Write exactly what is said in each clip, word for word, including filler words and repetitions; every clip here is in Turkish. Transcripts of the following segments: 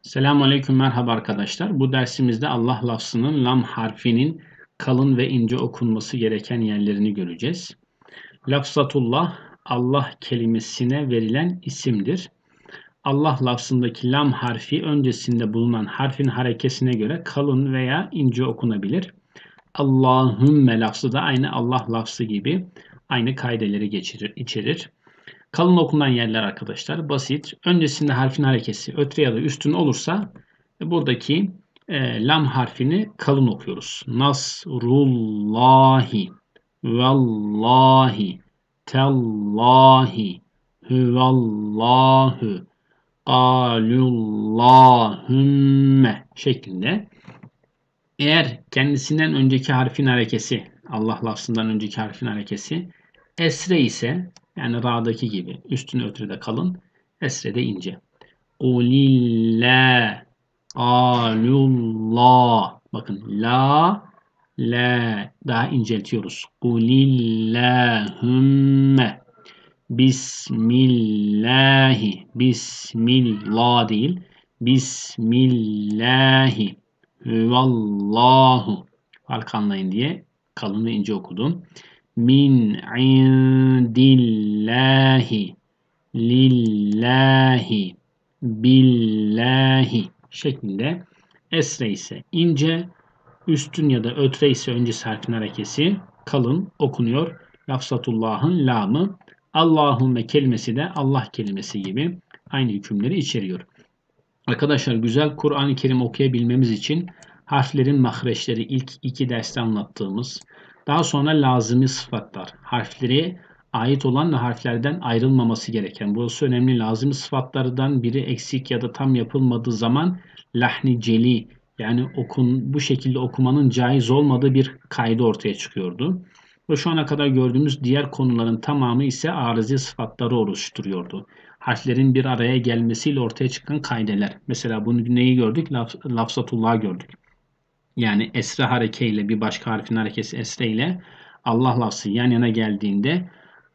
Selamünaleyküm, merhaba arkadaşlar. Bu dersimizde Allah lafzının lam harfinin kalın ve ince okunması gereken yerlerini göreceğiz. Lafzatullah, Allah kelimesine verilen isimdir. Allah lafzındaki lam harfi öncesinde bulunan harfin harekesine göre kalın veya ince okunabilir. Allahümme lafzı da aynı Allah lafzı gibi aynı kaideleri geçirir, içerir. Kalın okunan yerler arkadaşlar basit. Öncesinde harfin harekesi ötre ya da üstün olursa buradaki e, lam harfini kalın okuyoruz. Nasrullahi, vallahi, tellahi, huvallahu, alullahümme şeklinde. Eğer kendisinden önceki harfin harekesi, Allah lafzından önceki harfin harekesi esre ise, yani ra'daki gibi üstün ötrede kalın, esre de ince. Kulillah, alullah. Bakın la, la daha inceltiyoruz. Kulillahümme, bismillahi, bismillah değil, bismillahi, huvallahu. Fark anlayın diye kalın ve ince okudum. Min indillahi, lillahi, billahi şeklinde. Esre ise ince, üstün ya da ötre ise öncesi harfin harekesi kalın okunuyor. Lafzatullah'ın lamı. Allahümme kelimesi de Allah kelimesi gibi aynı hükümleri içeriyor. Arkadaşlar, güzel Kur'an-ı Kerim okuyabilmemiz için harflerin mahreçleri, ilk iki derste anlattığımız, daha sonra lazımi sıfatlar, harfleri ait olan ve harflerden ayrılmaması gereken, burası önemli, lazımi sıfatlardan biri eksik ya da tam yapılmadığı zaman lahni celi, yani okun, bu şekilde okumanın caiz olmadığı bir kaydı ortaya çıkıyordu. Ve şu ana kadar gördüğümüz diğer konuların tamamı ise arızi sıfatları oluşturuyordu. Harflerin bir araya gelmesiyle ortaya çıkan kaideler. Mesela bunu neyi gördük? Laf, lafzatullah'ı gördük. Yani esre harekeyle bir başka harfin harekesi esre ile Allah lafzı yan yana geldiğinde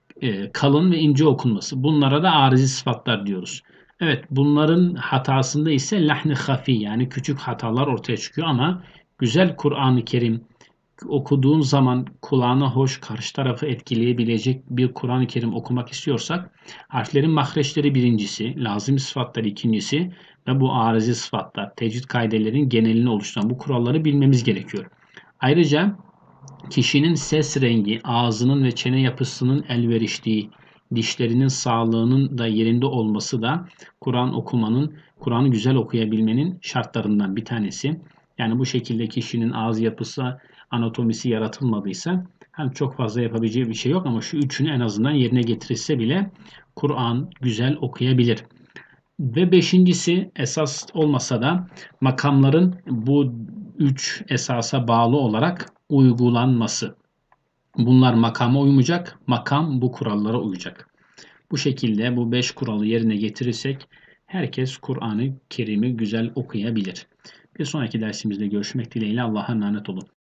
e, kalın ve ince okunması. Bunlara da arızi sıfatlar diyoruz. Evet, bunların hatasında ise lahni hafi, yani küçük hatalar ortaya çıkıyor ama güzel Kur'an-ı Kerim okuduğun zaman kulağına hoş, karşı tarafı etkileyebilecek bir Kur'an-ı Kerim okumak istiyorsak harflerin mahreçleri birincisi, lazım sıfatları ikincisi ve bu arızi sıfatlar, tecvid kaidelerin genelini oluşturan bu kuralları bilmemiz gerekiyor. Ayrıca kişinin ses rengi, ağzının ve çene yapısının elveriştiği, dişlerinin sağlığının da yerinde olması da Kur'an okumanın, Kur'an'ı güzel okuyabilmenin şartlarından bir tanesi. Yani bu şekilde kişinin ağız yapısı, anatomisi yaratılmadıysa hem çok fazla yapabileceği bir şey yok ama şu üçünü en azından yerine getirirse bile Kur'an güzel okuyabilir. Ve beşincisi, esas olmasa da makamların bu üç esasa bağlı olarak uygulanması. Bunlar makama uymayacak, makam bu kurallara uyacak. Bu şekilde bu beş kuralı yerine getirirsek herkes Kur'an-ı Kerim'i güzel okuyabilir. Bir sonraki dersimizde görüşmek dileğiyle, Allah'a emanet olun.